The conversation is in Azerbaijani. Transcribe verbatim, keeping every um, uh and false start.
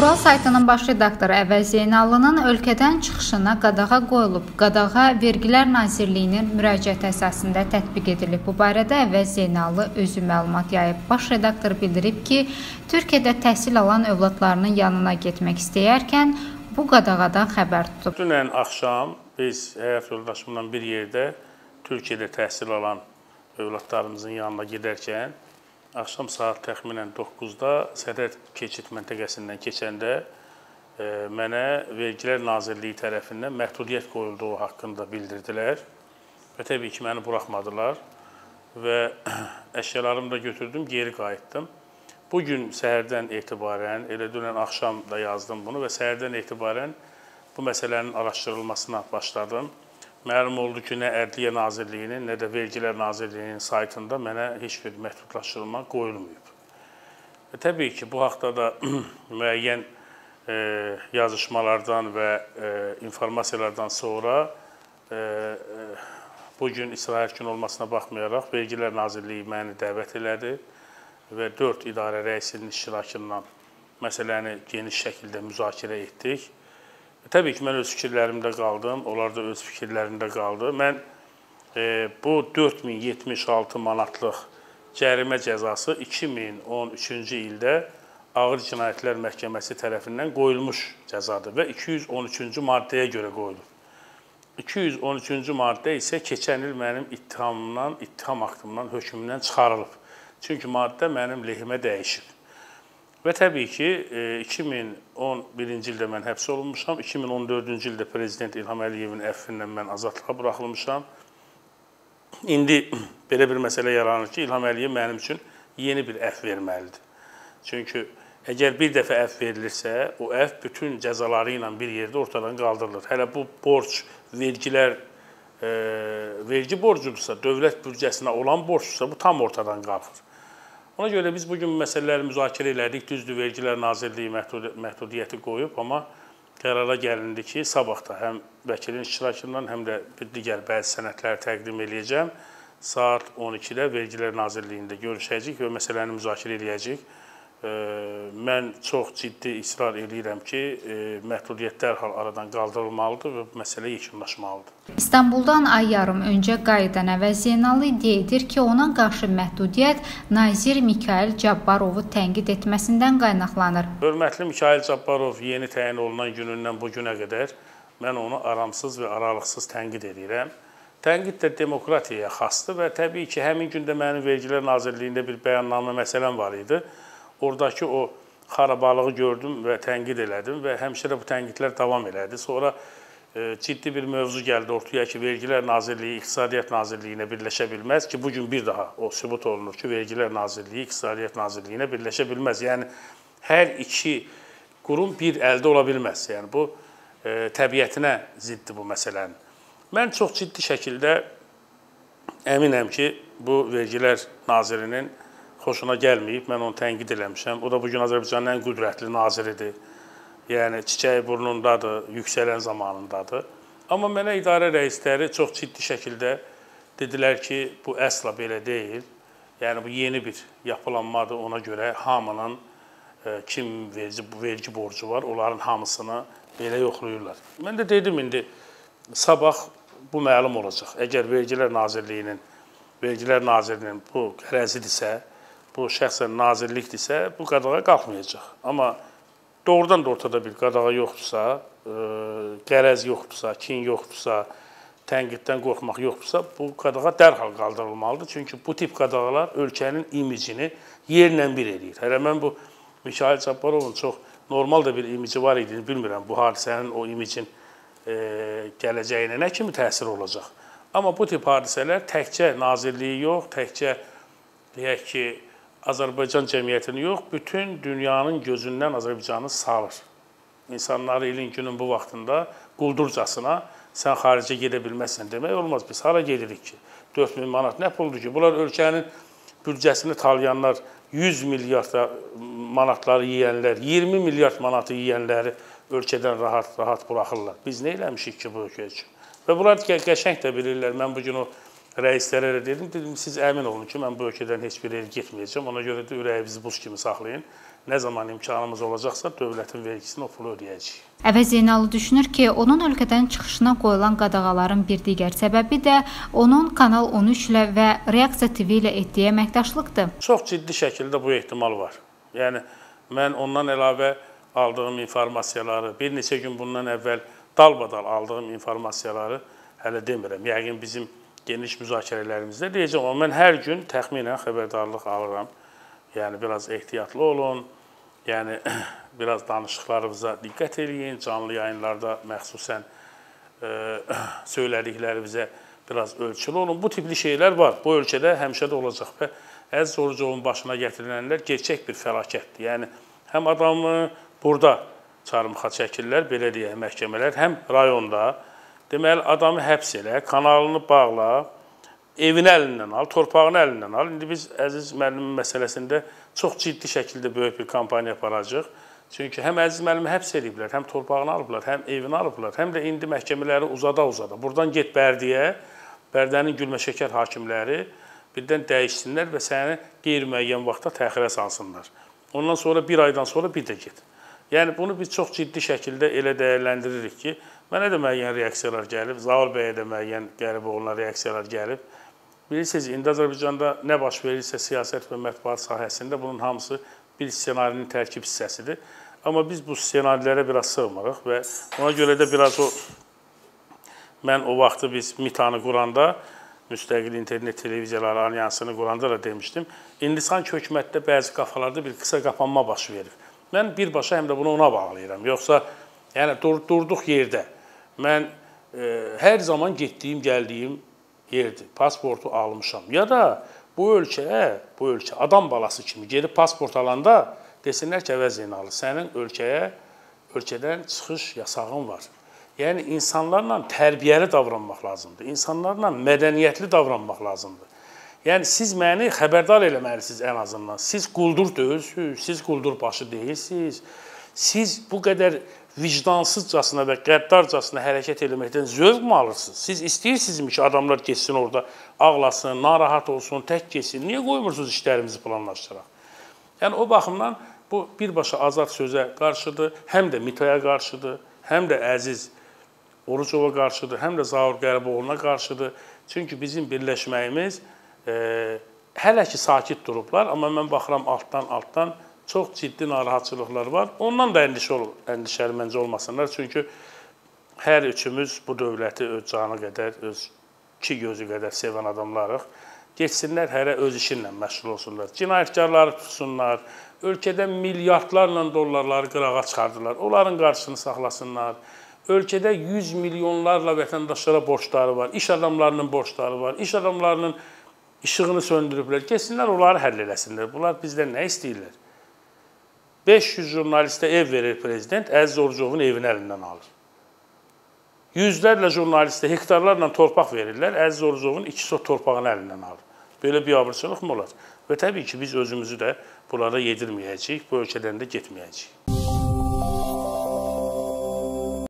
Ural saytının baş redaktoru Əvəz Zeynallının ölkədən çıxışına qadağa qoyulub. Qadağa Vergilər Nazirliyinin müraciəti əsasında tətbiq edilib. Bu barədə Əvəz Zeynallı özü məlumat yayıb. Baş redaktor bildirib ki, Türkiyədə təhsil alan övladlarının yanına getmək istəyərkən bu qadağadan xəbər tutub. Dünən axşam biz həyat yoldaşımla bir yerdə Türkiyədə təhsil alan övladlarımızın yanına gedərkən axşam saat təxminən doqquzda Sədər keçid məntəqəsindən keçəndə e, mənə Vergilər Nazirliyi tərəfindən məhdudiyyət qoyulduğu haqqında bildirdilər və təbii ki, məni buraxmadılar və əşyalarımı da götürdüm, geri qayıtdım. Bugün səhərdən etibarən, elə dünən axşam da yazdım bunu və səhərdən etibarən bu məsələnin araşdırılmasına başladım. Məlum oldu ki, nə Ədliyyə Nazirliyinin, nə də Vergilər Nazirliyinin saytında mənə heç bir məhdudlaşdırılma qoyulmayıb. Və təbii ki, bu haqda da müəyyən e, yazışmalardan və e, informasiyalardan sonra e, e, bugün İsrail günü olmasına baxmayaraq Vergilər Nazirliyi məni dəvət elədi və dörd idarə rəisinin iştirakından məsələni geniş şəkildə müzakirə etdik. Təbii ki, mən öz fikirlərimdə qaldım, onlar da öz fikirlərində qaldı. Mən e, bu dörd min yetmiş altı manatlıq cərimə cəzası iki min on üçüncü ildə Ağır Cinayətlər Məhkəməsi tərəfindən qoyulmuş cəzadır və iki yüz on üçüncü maddəyə görə qoyulub. iki yüz on üçüncü maddə isə keçən il mənim ittihamımdan, ittiham aktımdan, hökmündən çıxarılıb. Çünki maddə mənim lehimə dəyişib. Və təbii ki, iki min on birinci ildə mən həbs olunmuşam, iki min on dördüncü ildə Prezident İlham Əliyevin əfvindən mən azadlığa buraxılmışam. İndi belə bir məsələ yaranır ki, İlham Əliyev mənim üçün yeni bir əfv verməlidir. Çünki əgər bir dəfə əfv verilirsə, o əfv bütün cəzaları ilə bir yerdə ortadan qaldırılır. Hələ bu borc, vergilər, e, vergi borcudursa, dövlət büdcəsinə olan borcdursa, bu tam ortadan qalxır. Ona görə biz bugün məsələləri müzakirə elədik, düzdür, Vergilər Nazirliyi məhdudiyyəti qoyub, amma qərara gəlindi ki, sabahda həm vəkilin iştirakından, həm də digər bəzi sənədləri təqdim edəcəm. Saat on ikidə Vergilər Nazirliyində görüşəcəyik və məsələni müzakirə edəcəyik. Mən çox ciddi israr edirəm ki, məhdudiyyət dərhal aradan qaldırılmalıdır və bu məsələ yekunlaşmalıdır. İstanbuldan ay yarım öncə qayıdan Əvəz Zeynallı iddia edir ki, ona qarşı məhdudiyyət nazir Mikayıl Cabbarovu tənqid etməsindən qaynaqlanır. Hörmətli Mikayıl Cabbarov yeni təyin olunan günündən bu günə qədər mən onu aramsız və aralıqsız tənqid edirəm. Tənqid də demokratiyaya xasdır və təbii ki, həmin gündə mənim Vergilər Nazirliyində bir bəyannamə məsələm var idi. Oradakı o xarabalığı gördüm və tənqid elədim və həmişə də bu tənqidlər davam elədi. Sonra e, ciddi bir mövzu gəldi ortaya ki, Vergilər Nazirliyi İqtisadiyyat Nazirliyinə birləşə bilməz ki, bugün bir daha o sübut olunur ki, Vergilər Nazirliyi İqtisadiyyat Nazirliyinə birləşə bilməz. Yəni, hər iki qurum bir əldə ola bilməz. Yəni, bu e, təbiətinə ziddir bu məsələnin. Mən çox ciddi şəkildə əminəm ki, bu Vergilər Nazirinin xoşuna gəlməyib, mən onu tənqid eləmişəm. O da bugün Azərbaycanın ən qüdrətli naziridir. Yəni, çiçəyi burnundadır, yüksələn zamanındadır. Amma mənə idarə rəisləri çox ciddi şəkildə dedilər ki, bu əsla belə deyil. Yəni, bu yeni bir yapılanmadır. Ona görə hamının e, kim vergi, vergi borcu var, onların hamısını belə yoxlayırlar. Mən də dedim, indi sabah bu məlum olacaq. Əgər Vergilər Nazirliyinin, Vergilər Nazirinin bu qərəzidirsə, bu şəxsən nazirlikdirsə, bu qadağa qalxmayacaq. Amma doğrudan da ortada bir qadağa yoxdursa, qərəz yoxdursa, kin yoxdursa, tənqiddən qorxmaq yoxdursa, bu qadağa dərhal qaldırılmalıdır. Çünki bu tip qadağalar ölkənin imicini yerlə bir edir. Hələ mən bu Mikayıl Cabbarovun çox normal da bir imici var idi, bilmirəm bu hadisənin o imicin e, gələcəyinə nə kimi təsir olacaq. Amma bu tip hadisələr təkcə nazirliyi yox, təkcə deyək ki, Azərbaycan cəmiyyətini yox, bütün dünyanın gözündən Azərbaycanı salır. İnsanları ilin günün bu vaxtında quldurcasına sən xaricə gedə bilməzsən demək olmaz. Biz hara gedirik ki? dörd min manat nə puldur ki? Bunlar ölkənin büdcəsini talayanlar, yüz milyard manatları yiyənlər, iyirmi milyard manatı yiyənləri ölkədən rahat-rahat buraxırlar. Biz nə eləmişik ki bu ölkə üçün? Və bunlar qəşəng də bilirlər. Mən bugün o rəislərə də dedim, dedim, siz əmin olun ki, mən bu ölkədən heç bir yere getməyəcəm, ona görə də ürəyinizi buz kimi saxlayın. Nə zaman imkanımız olacaqsa, dövlətin vergisini o pulu ödəyəcəyik. Əvəz Zeynallı düşünür ki, onun ölkədən çıxışına qoyulan qadağaların bir digər səbəbi də onun Kanal on üç ilə və Reaksiya T V ilə etdiyi əməkdaşlıqdır. Çox ciddi şəkildə bu ehtimal var. Yəni, mən ondan əlavə aldığım informasiyaları, bir neçə gün bundan əvvəl dalbadal aldığım informasiyaları hələ demirəm. Yəqin bizim geniş müzakirələrimizdə deyəcəm, amma mən hər gün təxminən xəbərdarlıq alıram. Yəni, biraz ehtiyatlı olun, yəni, biraz danışıqlarımıza diqqət edin, canlı yayınlarda məxsusən e, söylədiklərimizə biraz ölçülü olun. Bu tipli şeylər var, bu ölkədə həmişə də olacaq və Əziz Orucovun başına gətirilənlər gerçək bir fəlakətdir. Yəni, həm adamı burada çarmıxa çəkirlər, belə deyək, məhkəmələr, həm rayonda, deməli, adamı həbs elə, kanalını bağla, evini əlindən al, torpağını əlindən al. İndi biz Əziz müəllimin məsələsində çox ciddi şəkildə böyük bir kampaniya aparacaq. Çünki həm Əziz müəllimi həbs ediblər, həm torpağını alıblar, həm evini alıblar, həm də indi məhkəmələri uzada-uzada. Buradan get Bərdəyə, Bərdənin gülməşəkər hakimləri birdən dəyişsinlər və səni qeyri-müəyyən vaxtda təxirə salsınlar. Ondan sonra bir aydan sonra bir də get. Yəni, bunu biz çox ciddi şəkildə elə dəyərləndiririk ki, mənə də müəyyən reaksiyalar gəlib, Zaur bəyə də müəyyən qəribə olunan reaksiyalar gəlib. Bilirsiniz, indi Azərbaycanda nə baş verirsə siyasət və mətbuat sahəsində bunun hamısı bir ssenarinin tərkib hissəsidir. Amma biz bu ssenarilərə biraz sığmırıq və ona görə də biraz o, mən o vaxtı biz MİTANı quranda, Müstəqil İnternet Televiziyaları Alyansını quranda da demişdim, indi sanki hökumətdə bəzi qafalarda bir qısa qapanma baş verir. Mən birbaşa həm də bunu ona bağlayıram. Yoxsa, yəni dur, durduq yerdə, mən e, hər zaman getdiyim, gəldiyim yerdir. Pasportu almışam. Ya da bu ölkəyə, bu ölkə adam balası kimi gedib pasport alanda desinlər ki, Əvəz Zeynallı, sənin ölkəyə, ölkədən çıxış yasağın var. Yəni, insanlarla tərbiyəli davranmaq lazımdır. İnsanlarla mədəniyyətli davranmaq lazımdır. Yəni, siz məni xəbərdar eləməlisiniz ən azından. Siz quldur deyilsiniz, siz quldur başı deyilsiniz. Siz bu qədər vicdansızcasına və qəddarcasına hərəkət eləməkdən zövq mü alırsınız? Siz istəyirsinizmi ki, adamlar geçsin orada, ağlasın, narahat olsun, tək geçsin. Niyə qoymursunuz işlərimizi planlaşdıraq? Yəni, o baxımdan bu birbaşa azad sözə qarşıdır, həm də MİTAya qarşıdır, həm də Əziz Orucova qarşıdır, həm də Zaur Qəriboğlu'na qarşıdır. Çünki bizim birləşməyimiz e, hələ ki sakit durublar, amma mən baxıram altdan-altdan çox ciddi narahatçılıqlar var. Ondan da əndişə olur, əndişəli məncə olmasınlar. Çünki hər üçümüz bu dövləti öz canı qədər, öz iki gözü qədər sevən adamlarıq. Geçsinlər, hərə öz işinlə məşğul olsunlar. Cinayətkarları tutsunlar, ölkədə milyardlarla dollarları qırağa çıxardılar. Onların qarşısını saxlasınlar. Ölkədə yüz milyonlarla vətəndaşlara borcları var, iş adamlarının borcları var, iş adamlarının işığını söndürüblər. Geçsinlər, onları həll eləsinlər. Bunlar bizdən nə istəyirlər? beş yüz jurnalistə ev verir prezident, Əziz Orucovun evini əlindən alır. Yüzlərlə jurnalistə hektarlarla torpaq verirlər, Əziz Orucovun iki sot torpağını əlindən alır. Belə bir abırçılıq mı olar? Və təbii ki, biz özümüzü də bunlara yedirməyəcəyik, bu ölkədən də getməyəcəyik.